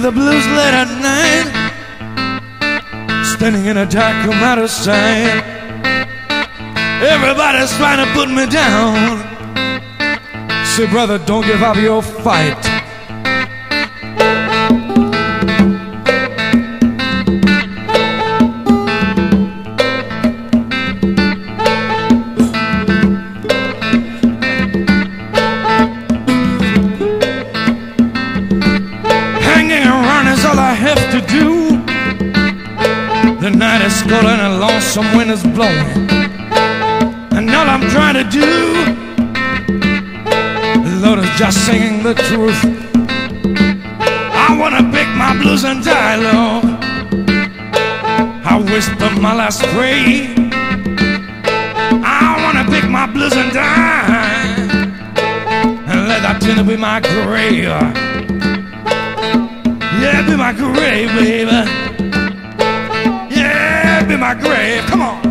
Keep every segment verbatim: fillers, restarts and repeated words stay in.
the blues late at night, standing in a dark room out of sight. Everybody's trying to put me down. Say, brother, don't give up your fight. Hanging around is all I have to do. The night is cold and a lonesome wind is blowing, and all I'm trying to do, Lord, is just singing the truth. I wanna pick my blues and die low. I whisper my last prayer. I wanna pick my blues and die, and let that tin be my grave. Yeah, be my grave, baby. Yeah, be my grave. Come on.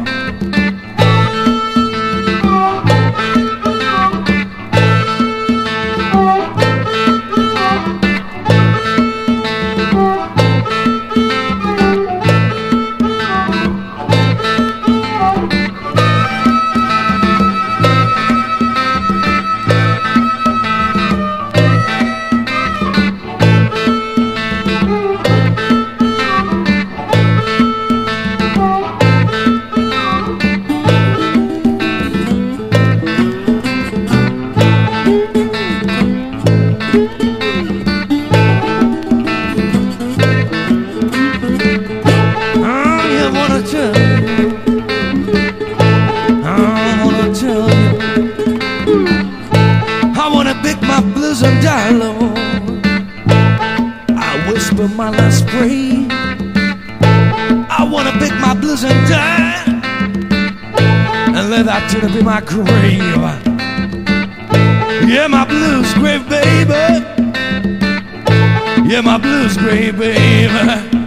And die low. I whisper my last prayer. I wanna pick my blues and die, and let that tin be my grave. Yeah, my blues grave, baby. Yeah, my blues grave, baby.